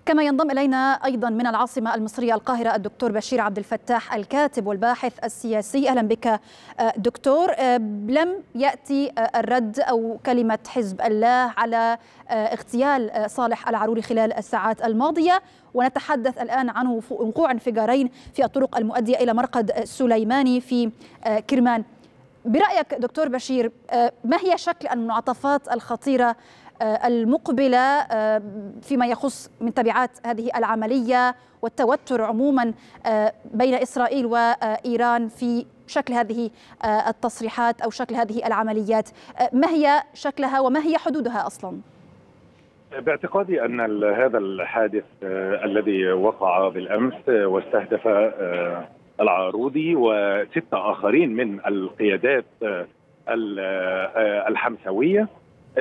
كما ينضم إلينا أيضا من العاصمة المصرية القاهرة الدكتور بشير عبد الفتاح الكاتب والباحث السياسي. أهلا بك دكتور. لم يأتي الرد أو كلمة حزب الله على اغتيال صالح العروري خلال الساعات الماضية، ونتحدث الآن عن وقوع انفجارين في الطرق المؤدية إلى مرقد سليماني في كرمان. برأيك دكتور بشير، ما هي شكل المنعطفات الخطيرة المقبلة فيما يخص من تبعات هذه العملية والتوتر عموما بين إسرائيل وإيران في شكل هذه التصريحات أو شكل هذه العمليات؟ ما هي شكلها وما هي حدودها أصلا؟ باعتقادي أن هذا الحادث الذي وقع بالأمس واستهدف العارودي وستة آخرين من القيادات الحمسوية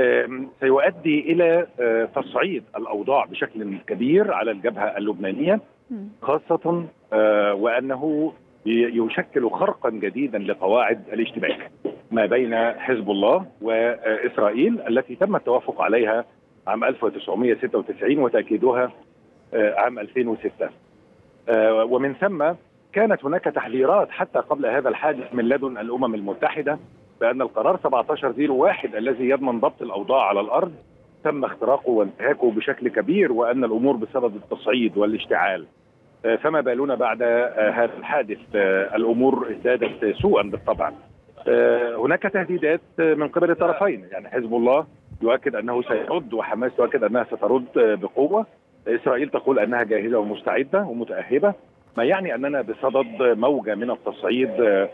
سيؤدي إلى تصعيد الأوضاع بشكل كبير على الجبهة اللبنانية، خاصة وأنه يشكل خرقا جديدا لقواعد الاشتباك ما بين حزب الله وإسرائيل التي تم التوافق عليها عام 1996 وتأكيدها عام 2006. ومن ثم كانت هناك تحذيرات حتى قبل هذا الحادث من لدن الأمم المتحدة بأن القرار 1701 الذي يضمن ضبط الأوضاع على الأرض تم اختراقه وانتهاكه بشكل كبير، وأن الأمور بسبب التصعيد والاشتعال. فما بالنا بعد هذا الحادث؟ الأمور ازدادت سوءا بالطبع. هناك تهديدات من قبل الطرفين، يعني حزب الله يؤكد أنه سيرد وحماس تؤكد أنها سترد بقوة. إسرائيل تقول أنها جاهزة ومستعدة ومتأهبة، ما يعني أننا بصدد موجة من التصعيد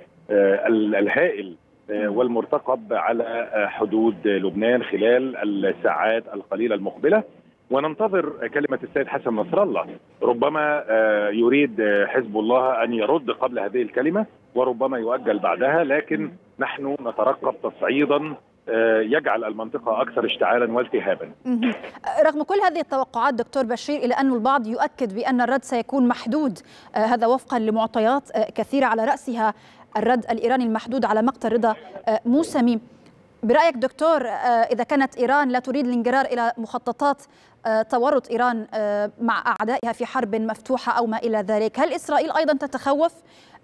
الهائل والمرتقب على حدود لبنان خلال الساعات القليلة المقبلة. وننتظر كلمة السيد حسن نصر الله. ربما يريد حزب الله أن يرد قبل هذه الكلمة وربما يؤجل بعدها، لكن نحن نترقب تصعيدا يجعل المنطقة أكثر اشتعالا والتهابا. رغم كل هذه التوقعات دكتور بشير، إلى أن البعض يؤكد بأن الرد سيكون محدود، هذا وفقا لمعطيات كثيرة على رأسها الرد الإيراني المحدود على مقتل رضا موسمي. برأيك دكتور، إذا كانت إيران لا تريد الانجرار إلى مخططات تورط إيران مع أعدائها في حرب مفتوحة أو ما إلى ذلك، هل إسرائيل أيضا تتخوف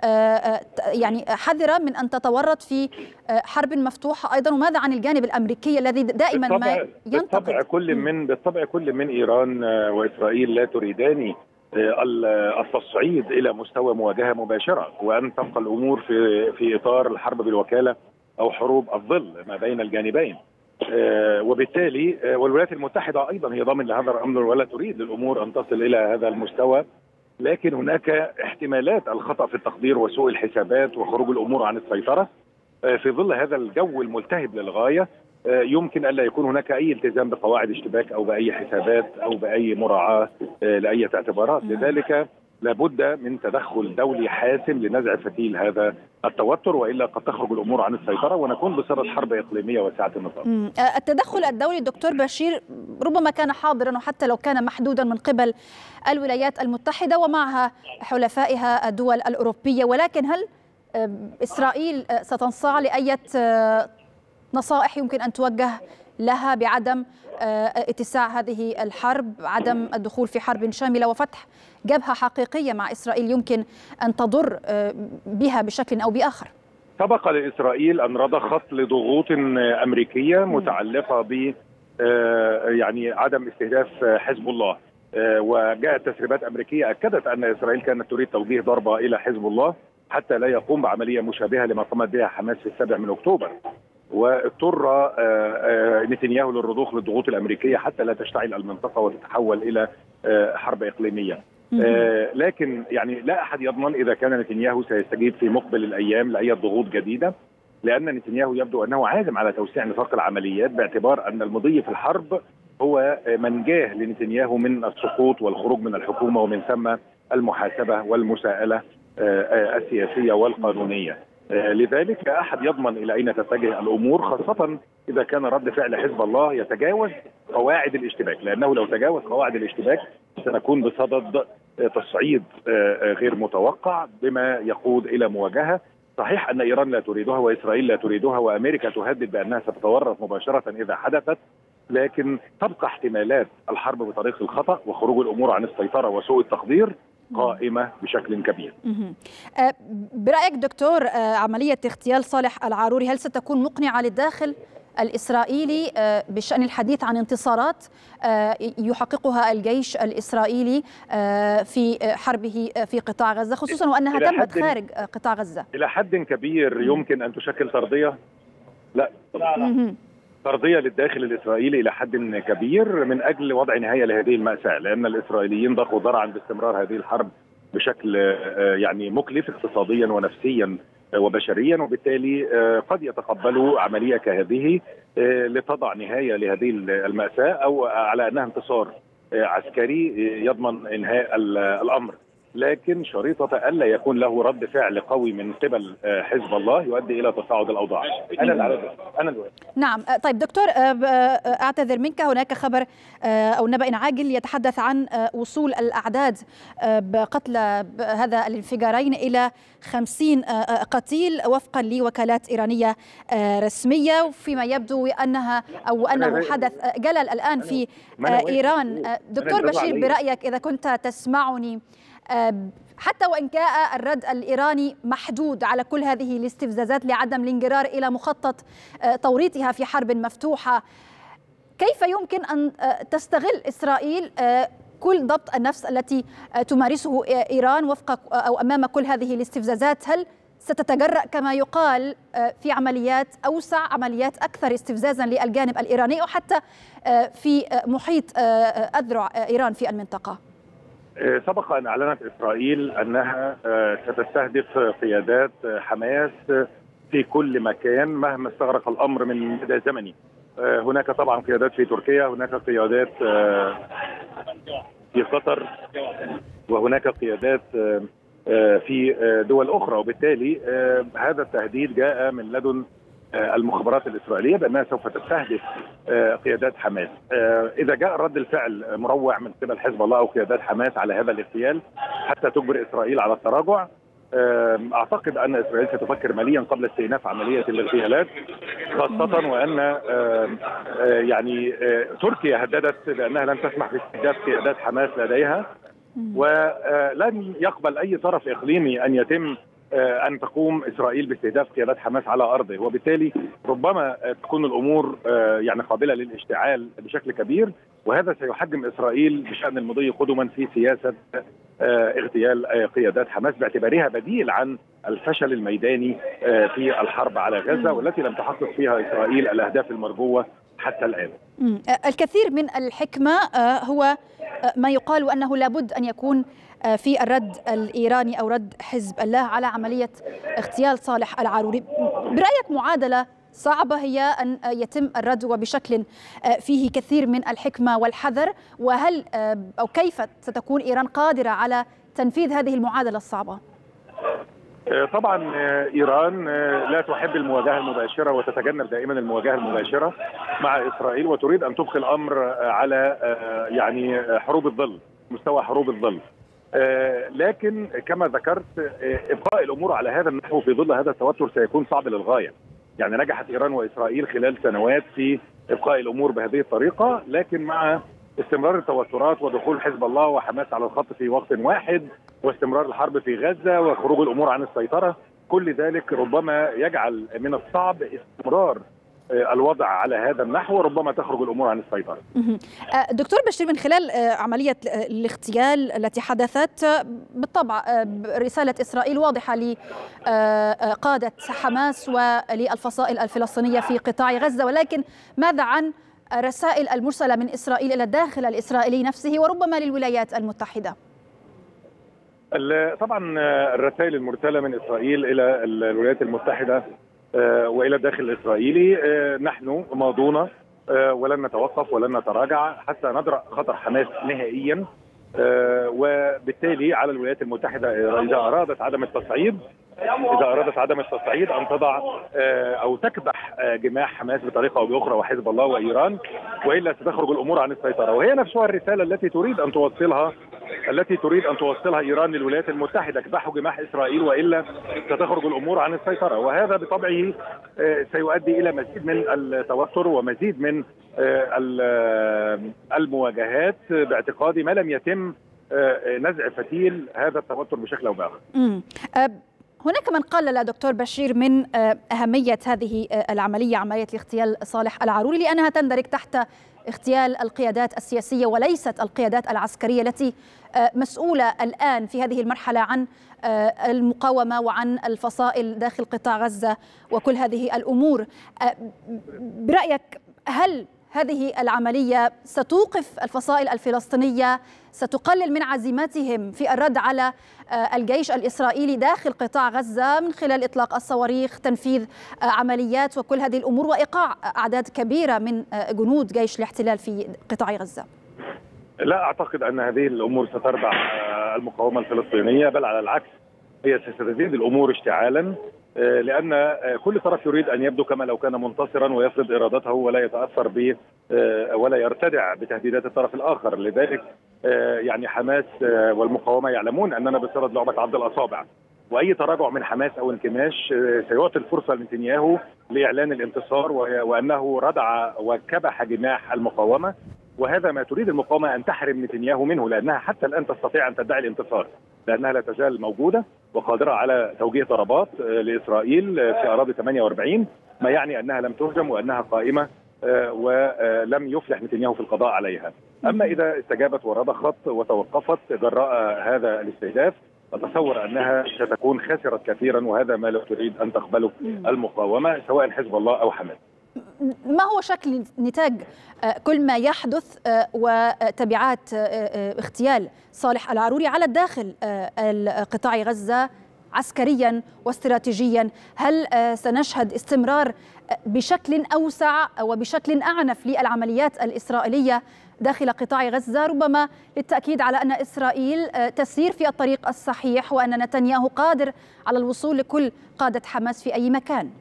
يعني حذرة من أن تتورط في حرب مفتوحة أيضا؟ وماذا عن الجانب الأمريكي الذي دائما ما ينتقد؟ بالطبع كل من إيران وإسرائيل لا تريدان التصعيد إلى مستوى مواجهة مباشرة، وأن تبقى الأمور في إطار الحرب بالوكالة أو حروب الظل ما بين الجانبين. وبالتالي والولايات المتحدة أيضا هي ضامن لهذا الأمر ولا تريد الأمور أن تصل إلى هذا المستوى، لكن هناك احتمالات الخطأ في التقدير وسوء الحسابات وخروج الأمور عن السيطرة. في ظل هذا الجو الملتهب للغاية يمكن ألا يكون هناك أي التزام بقواعد اشتباك أو بأي حسابات أو بأي مراعاة لأي اعتبارات. لذلك لابد من تدخل دولي حاسم لنزع فتيل هذا التوتر، وإلا قد تخرج الأمور عن السيطرة ونكون بصدد حرب إقليمية واسعة النطاق. التدخل الدولي دكتور بشير ربما كان حاضرا وحتى لو كان محدودا من قبل الولايات المتحدة ومعها حلفائها الدول الأوروبية، ولكن هل إسرائيل ستنصاع لأي نصائح يمكن أن توجه لها بعدم اتساع هذه الحرب، عدم الدخول في حرب شاملة وفتح جبهة حقيقية مع إسرائيل يمكن أن تضر بها بشكل أو بآخر؟ سبق لإسرائيل أن رضخت لضغوط أمريكية متعلقة ب يعني عدم استهداف حزب الله، وجاءت تسريبات أمريكية أكدت أن إسرائيل كانت تريد توجيه ضربة إلى حزب الله حتى لا يقوم بعملية مشابهة لما قامت بها حماس في 7 أكتوبر. واضطر نتنياهو للرضوخ للضغوط الأمريكية حتى لا تشتعل المنطقة وتتحول إلى حرب إقليمية. لكن يعني لا أحد يضمن إذا كان نتنياهو سيستجيب في مقبل الأيام لأي ضغوط جديدة، لأن نتنياهو يبدو أنه عازم على توسيع نطاق العمليات، باعتبار أن المضي في الحرب هو منجاه لنتنياهو من السقوط والخروج من الحكومة، ومن ثم المحاسبة والمساءلة السياسية والقانونية. لذلك لا أحد يضمن إلى أين تتجه الأمور، خاصة إذا كان رد فعل حزب الله يتجاوز قواعد الاشتباك، لأنه لو تجاوز قواعد الاشتباك سنكون بصدد تصعيد غير متوقع بما يقود إلى مواجهة. صحيح أن إيران لا تريدها وإسرائيل لا تريدها وأمريكا تهدد بأنها ستتورط مباشرة إذا حدثت، لكن تبقى احتمالات الحرب بطريق الخطأ وخروج الأمور عن السيطرة وسوء التقدير قائمة بشكل كبير. برأيك دكتور، عملية اغتيال صالح العاروري هل ستكون مقنعة للداخل الإسرائيلي بشأن الحديث عن انتصارات يحققها الجيش الإسرائيلي في حربه في قطاع غزة، خصوصا وأنها تمت خارج قطاع غزة؟ إلى حد كبير يمكن أن تشكل ترضية، لا ترضية للداخل الإسرائيلي إلى حد كبير من أجل وضع نهاية لهذه المأساة، لأن الإسرائيليين ضاقوا ذرعا باستمرار هذه الحرب بشكل يعني مكلف اقتصاديا ونفسيا وبشريا، وبالتالي قد يتقبلوا عملية كهذه لتضع نهاية لهذه المأساة أو على أنها انتصار عسكري يضمن إنهاء الأمر، لكن شريطة ألا يكون له رد فعل قوي من قبل حزب الله يؤدي إلى تصاعد الأوضاع. أنا نعم. طيب دكتور، أعتذر منك، هناك خبر أو نبأ عاجل يتحدث عن وصول الأعداد بقتل هذا الانفجارين إلى 50 قتيل وفقا لوكالات إيرانية رسمية، فيما يبدو أنه حدث جلل الآن في إيران. دكتور بشير، برأيك إذا كنت تسمعني، حتى وإن كان الرد الإيراني محدود على كل هذه الاستفزازات لعدم الانجرار إلى مخطط توريطها في حرب مفتوحة، كيف يمكن أن تستغل إسرائيل كل ضبط النفس التي تمارسه إيران وفق أو أمام كل هذه الاستفزازات؟ هل ستتجرأ كما يقال في عمليات أوسع، عمليات أكثر استفزازا للجانب الإيراني أو حتى في محيط أذرع إيران في المنطقة؟ سبق أن أعلنت إسرائيل أنها ستستهدف قيادات حماس في كل مكان مهما استغرق الأمر من مدى زمني. هناك طبعا قيادات في تركيا، هناك قيادات في قطر، وهناك قيادات في دول أخرى، وبالتالي هذا التهديد جاء من لدن المخابرات الإسرائيلية بأنها سوف تستهدف قيادات حماس. إذا جاء رد الفعل مروع من قبل حزب الله أو قيادات حماس على هذا الاغتيال حتى تجبر إسرائيل على التراجع، أعتقد أن إسرائيل ستفكر مليا قبل استئناف عملية الاغتيالات، خاصة وأن يعني تركيا هددت بأنها لن تسمح باستهداف قيادات حماس لديها، ولن يقبل أي طرف إقليمي أن يتم أن تقوم إسرائيل باستهداف قيادات حماس على أرضه، وبالتالي ربما تكون الأمور يعني قابلة للاشتعال بشكل كبير، وهذا سيحجم إسرائيل بشأن المضي قدما في سياسة اغتيال قيادات حماس باعتبارها بديل عن الفشل الميداني في الحرب على غزة، والتي لم تحقق فيها إسرائيل الأهداف المرجوة حتى الآن. الكثير من الحكمة هو ما يقال أنه لابد أن يكون في الرد الإيراني أو رد حزب الله على عملية اغتيال صالح العاروري. برأيك معادلة صعبة هي أن يتم الرد وبشكل فيه كثير من الحكمة والحذر، وهل أو كيف ستكون إيران قادرة على تنفيذ هذه المعادلة الصعبة؟ طبعا إيران لا تحب المواجهة المباشرة وتتجنب دائما المواجهة المباشرة مع إسرائيل، وتريد أن تبقي الأمر على يعني حروب الظل، مستوى حروب الظل. لكن كما ذكرت إبقاء الأمور على هذا النحو في ظل هذا التوتر سيكون صعب للغاية. يعني نجحت إيران وإسرائيل خلال سنوات في إبقاء الأمور بهذه الطريقة، لكن مع استمرار التوترات ودخول حزب الله وحماس على الخط في وقت واحد واستمرار الحرب في غزة وخروج الأمور عن السيطرة، كل ذلك ربما يجعل من الصعب استمرار الوضع على هذا النحو، وربما تخرج الأمور عن السيطرة. دكتور بشير، من خلال عملية الاغتيال التي حدثت، بالطبع رسالة إسرائيل واضحة لقادة حماس وللفصائل الفلسطينية في قطاع غزة، ولكن ماذا عن الرسائل المرسلة من إسرائيل إلى الداخل الإسرائيلي نفسه وربما للولايات المتحدة؟ طبعا الرسائل المرسلة من إسرائيل إلى الولايات المتحدة وإلى الداخل الإسرائيلي، نحن ماضون ولن نتوقف ولن نتراجع حتى ندرأ خطر حماس نهائيا، وبالتالي على الولايات المتحدة إذا أرادت عدم التصعيد أن تضع أو تكبح جماح حماس بطريقة أو بأخرى وحزب الله وإيران، وإلا ستخرج الأمور عن السيطرة. وهي نفسها الرسالة التي تريد أن توصلها التي تريد ان توصلها ايران للولايات المتحده، اكبحوا جماح اسرائيل والا ستخرج الامور عن السيطره، وهذا بطبعه سيؤدي الى مزيد من التوتر ومزيد من المواجهات، باعتقادي ما لم يتم نزع فتيل هذا التوتر بشكل او باخر. هناك من قال لدكتور بشير من أهمية هذه العملية، عملية الاغتيال صالح العروري، لأنها تندرج تحت اغتيال القيادات السياسية وليست القيادات العسكرية التي مسؤولة الآن في هذه المرحلة عن المقاومة وعن الفصائل داخل قطاع غزة وكل هذه الأمور. برأيك هل هذه العملية ستوقف الفصائل الفلسطينية، ستقلل من عزيمتهم في الرد على الجيش الإسرائيلي داخل قطاع غزة من خلال إطلاق الصواريخ، تنفيذ عمليات وكل هذه الأمور، وإيقاع أعداد كبيرة من جنود جيش الاحتلال في قطاع غزة؟ لا أعتقد أن هذه الأمور ستردع المقاومة الفلسطينية، بل على العكس هي ستزيد الأمور اشتعالا، لأن كل طرف يريد أن يبدو كما لو كان منتصرا ويفرض إرادته ولا يتأثر ب ولا يرتدع بتهديدات الطرف الآخر. لذلك يعني حماس والمقاومة يعلمون أننا بصدد لعبة عض الأصابع، وأي تراجع من حماس أو انكماش سيعطي الفرصة لنتنياهو لإعلان الانتصار، وأنه ردع وكبح جماح المقاومة، وهذا ما تريد المقاومة أن تحرم نتنياهو منه، لأنها حتى الآن تستطيع أن تدعي الانتصار، لأنها لا تزال موجودة وقادرة على توجيه ضربات لإسرائيل في أراضي 48، ما يعني أنها لم تهجم وأنها قائمة ولم يفلح نتنياهو في القضاء عليها. أما إذا استجابت ورضخت وتوقفت جراء هذا الاستهداف، أتصور أنها ستكون خسرت كثيرا، وهذا ما لا تريد أن تقبله المقاومة سواء حزب الله أو حماس. ما هو شكل نتاج كل ما يحدث وتبعات اغتيال صالح العروري على داخل قطاع غزة عسكريا واستراتيجيا؟ هل سنشهد استمرار بشكل أوسع وبشكل أعنف للعمليات الإسرائيلية داخل قطاع غزة، ربما للتأكيد على أن إسرائيل تسير في الطريق الصحيح وأن نتنياهو قادر على الوصول لكل قادة حماس في أي مكان؟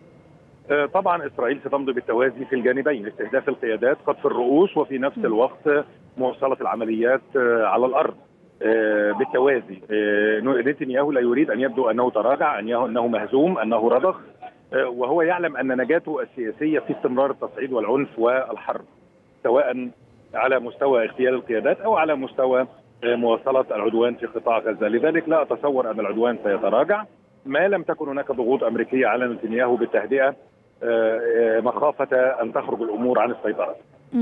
طبعا إسرائيل ستمضي بالتوازي في الجانبين، استهداف القيادات قطف الرؤوس وفي نفس الوقت مواصلة العمليات على الأرض بالتوازي. نتنياهو لا يريد أن يبدو أنه تراجع، أنه مهزوم، أنه رضخ، وهو يعلم أن نجاته السياسية في استمرار التصعيد والعنف والحرب، سواء على مستوى اغتيال القيادات أو على مستوى مواصلة العدوان في قطاع غزة. لذلك لا أتصور أن العدوان سيتراجع ما لم تكن هناك ضغوط أمريكية على نتنياهو بالتهدئة، مخافة أن تخرج الأمور عن السيطرة.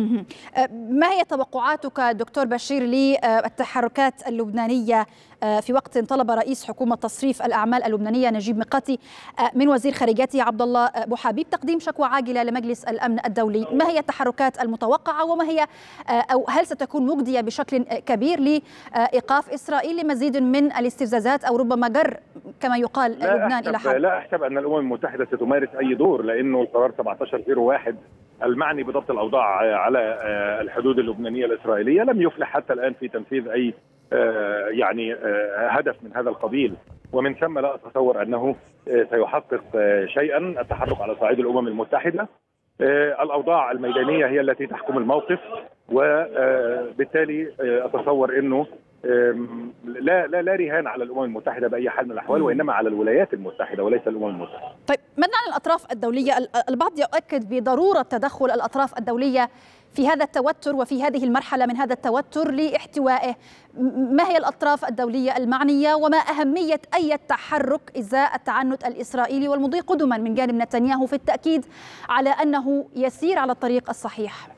ما هي توقعاتك دكتور بشير للتحركات اللبنانية في وقت طلب رئيس حكومة تصريف الأعمال اللبنانية نجيب ميقاتي من وزير خارجيته عبد الله أبو حبيب تقديم شكوى عاجلة لمجلس الأمن الدولي؟ ما هي التحركات المتوقعة، وما هي أو هل ستكون مجدية بشكل كبير لإيقاف إسرائيل لمزيد من الاستفزازات أو ربما جر كما يقال لبنان إلى حرب؟ لا أحسب أن الأمم المتحدة ستمارس أي دور، لأنه القرار 1701 المعني بضبط الأوضاع على الحدود اللبنانية الإسرائيلية لم يفلح حتى الآن في تنفيذ أي يعني هدف من هذا القبيل، ومن ثم لا أتصور أنه سيحقق شيئا التحرك على صعيد الأمم المتحدة. الأوضاع الميدانية هي التي تحكم الموقف، وبالتالي أتصور أنه لا رهان على الأمم المتحدة بأي حال من الأحوال، وإنما على الولايات المتحدة وليس الأمم المتحدة. طيب ماذا عن الأطراف الدولية؟ البعض يؤكد بضرورة تدخل الأطراف الدولية في هذا التوتر وفي هذه المرحلة من هذا التوتر لاحتوائه. ما هي الأطراف الدولية المعنية، وما أهمية أي تحرك إزاء التعنت الإسرائيلي والمضي قدما من جانب نتنياهو في التأكيد على أنه يسير على الطريق الصحيح؟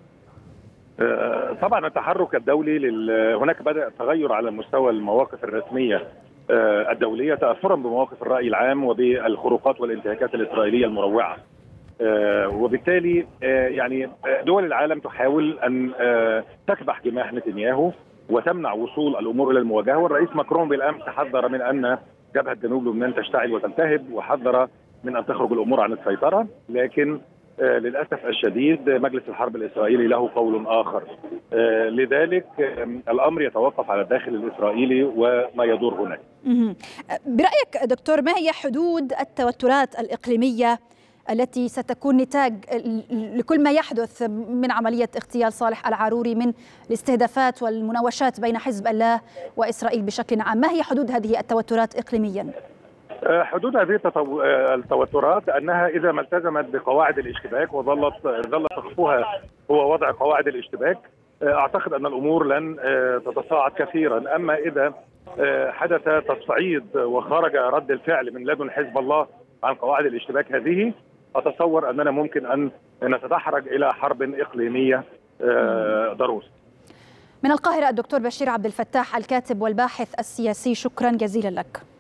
طبعا التحرك الدولي هناك بدأ تغير على مستوى المواقف الرسمية الدولية تأثرا بمواقف الرأي العام وبالخروقات والانتهاكات الإسرائيلية المروعة، وبالتالي يعني دول العالم تحاول أن تكبح جماح نتنياهو وتمنع وصول الأمور إلى المواجهة. والرئيس ماكرون بالأمس حذر من أن جبهة جنوب لبنان تشتعل وتلتهب، وحذر من أن تخرج الأمور عن السيطرة، لكن للأسف الشديد مجلس الحرب الإسرائيلي له قول آخر. لذلك الأمر يتوقف على الداخل الإسرائيلي وما يدور هناك. برأيك دكتور ما هي حدود التوترات الإقليمية التي ستكون نتاج لكل ما يحدث من عملية اغتيال صالح العاروري من الاستهدافات والمناوشات بين حزب الله وإسرائيل بشكل عام؟ ما هي حدود هذه التوترات إقليميا؟ حدود هذه التوترات أنها إذا ما التزمت بقواعد الاشتباك ظل سقفها هو وضع قواعد الاشتباك، أعتقد أن الأمور لن تتصاعد كثيرا. أما إذا حدث تصعيد وخرج رد الفعل من لدن حزب الله عن قواعد الاشتباك هذه، أتصور أننا ممكن أن نتدحرج إلى حرب إقليمية ضروس. من القاهرة الدكتور بشير عبد الفتاح الكاتب والباحث السياسي، شكرا جزيلا لك.